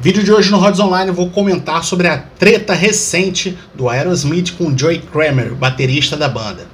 Vídeo de hoje no Rods Online eu vou comentar sobre a treta recente do Aerosmith com Joey Kramer, baterista da banda.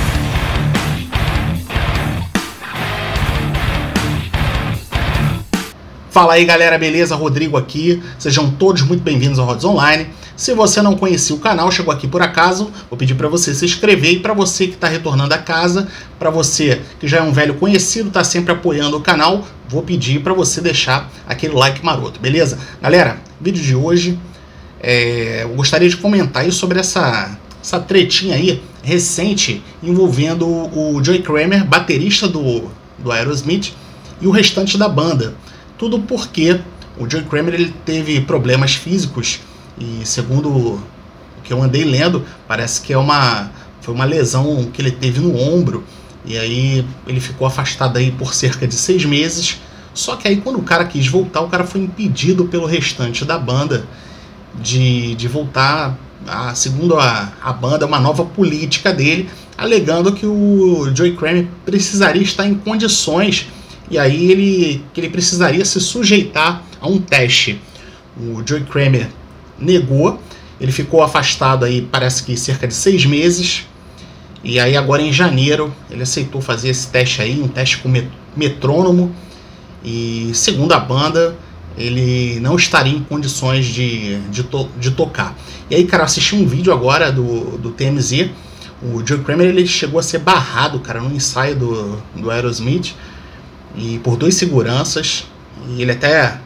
Fala aí galera, beleza? Rodrigo aqui, sejam todos muito bem-vindos ao Rods Online. Se você não conhecia o canal, chegou aqui por acaso, vou pedir para você se inscrever, e para você que está retornando a casa, para você que já é um velho conhecido, está sempre apoiando o canal, vou pedir para você deixar aquele like maroto, beleza? Galera, vídeo de hoje, eu gostaria de comentar aí sobre essa tretinha aí recente envolvendo o Joey Kramer, baterista do Aerosmith, e o restante da banda. Tudo porque o Joey Kramer ele teve problemas físicos e, segundo o que eu andei lendo, parece que foi uma lesão que ele teve no ombro, e aí ele ficou afastado aí por cerca de 6 meses. Só que aí quando o cara quis voltar, o cara foi impedido pelo restante da banda de voltar, segundo a banda, uma nova política dele, alegando que o Joey Kramer precisaria estar em condições, e aí ele precisaria se sujeitar a um teste. O Joey Kramer negou, ele ficou afastado aí, parece que cerca de 6 meses, e aí agora em janeiro ele aceitou fazer esse teste aí, um teste com metrônomo, e segundo a banda, ele não estaria em condições de tocar. E aí, cara, eu assisti um vídeo agora do TMZ, o Joey Kramer ele chegou a ser barrado, cara, no ensaio do Aerosmith, e por 2 seguranças, e ele até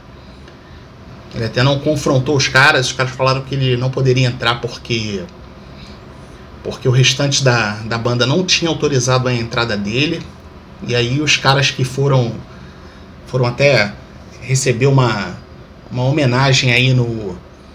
não confrontou os caras falaram que ele não poderia entrar porque o restante da banda não tinha autorizado a entrada dele. E aí os caras que foram até receber uma homenagem aí no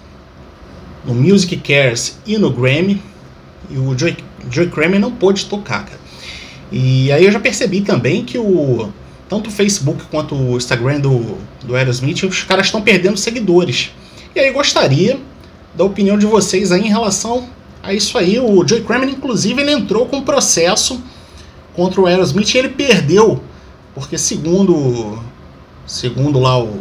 Music Cares e no Grammy, e o Joey Kramer não pôde tocar, cara. E aí eu já percebi também que tanto o Facebook quanto o Instagram do Aerosmith, os caras estão perdendo seguidores. E aí eu gostaria da opinião de vocês aí em relação a isso aí. O Joey Kramer, inclusive, ele entrou com um processo contra o Aerosmith e ele perdeu, porque segundo lá o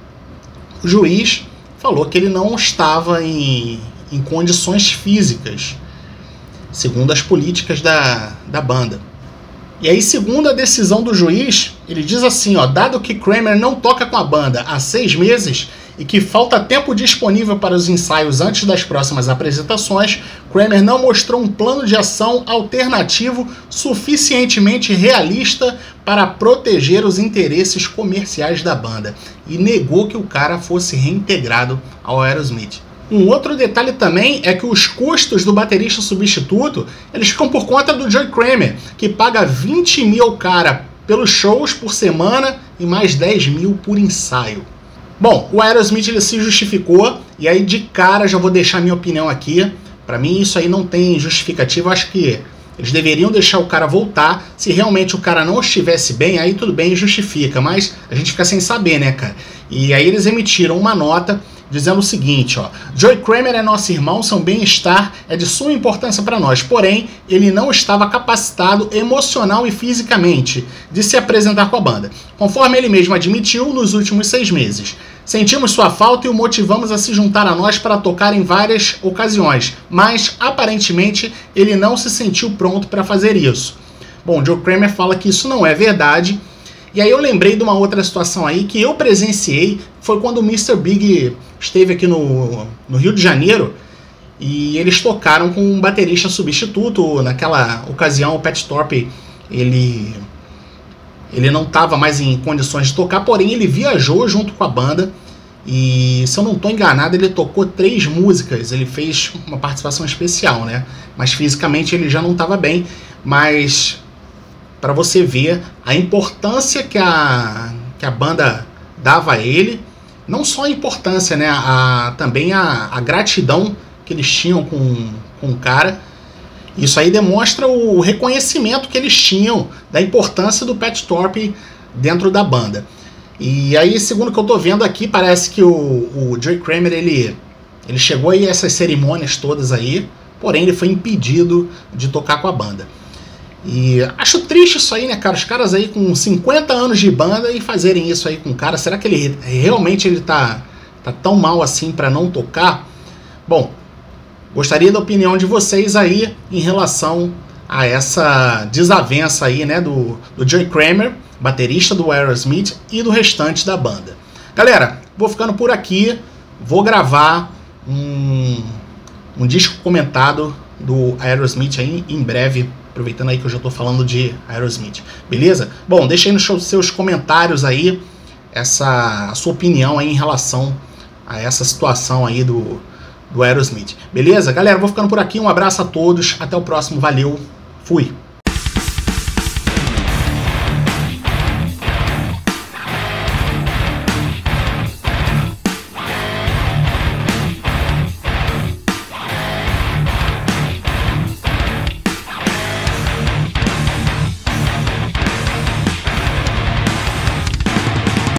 juiz, falou que ele não estava em condições físicas, segundo as políticas da banda. E aí, segundo a decisão do juiz, ele diz assim, ó: dado que Kramer não toca com a banda há 6 meses e que falta tempo disponível para os ensaios antes das próximas apresentações, Kramer não mostrou um plano de ação alternativo suficientemente realista para proteger os interesses comerciais da banda, e negou que o cara fosse reintegrado ao Aerosmith. Um outro detalhe também é que os custos do baterista substituto, eles ficam por conta do Joey Kramer, que paga 20 mil, cara, pelos shows por semana e mais 10 mil por ensaio. Bom, o Aerosmith ele se justificou, e aí de cara já vou deixar minha opinião aqui. Pra mim isso aí não tem justificativa, eu acho que eles deveriam deixar o cara voltar. Se realmente o cara não estivesse bem, aí tudo bem, justifica, mas a gente fica sem saber, né, cara? E aí eles emitiram uma nota dizendo o seguinte, ó: Joey Kramer é nosso irmão, seu bem-estar é de suma importância para nós, porém, ele não estava capacitado emocional e fisicamente de se apresentar com a banda, conforme ele mesmo admitiu nos últimos 6 meses. Sentimos sua falta e o motivamos a se juntar a nós para tocar em várias ocasiões, mas, aparentemente, ele não se sentiu pronto para fazer isso. Bom, Joey Kramer fala que isso não é verdade. E aí eu lembrei de uma outra situação aí que eu presenciei, foi quando o Mr. Big esteve aqui no Rio de Janeiro, e eles tocaram com um baterista substituto. Naquela ocasião o Pat Thorpe, ele não estava mais em condições de tocar, porém ele viajou junto com a banda, e se eu não estou enganado ele tocou 3 músicas, ele fez uma participação especial, né? Mas fisicamente ele já não estava bem, mas para você ver a importância que a banda dava a ele, não só a importância, né, também a gratidão que eles tinham com o cara. Isso aí demonstra o reconhecimento que eles tinham da importância do Pat Thorpe dentro da banda. E aí, segundo o que eu tô vendo aqui, parece que o Joey Kramer ele chegou aí a essas cerimônias todas aí, porém ele foi impedido de tocar com a banda. E acho triste isso aí, né, cara? Os caras aí com 50 anos de banda e fazerem isso aí com o cara. Será que ele realmente tá tá tão mal assim para não tocar? Bom, gostaria da opinião de vocês aí em relação a essa desavença aí, né, do Joey Kramer, baterista do Aerosmith, e do restante da banda. Galera, vou ficando por aqui, vou gravar um disco comentado do Aerosmith aí em breve, aproveitando aí que eu já tô falando de Aerosmith, beleza? Bom, deixa aí nos seus comentários aí a sua opinião aí em relação a essa situação aí do Aerosmith, beleza? Galera, vou ficando por aqui, um abraço a todos, até o próximo, valeu, fui!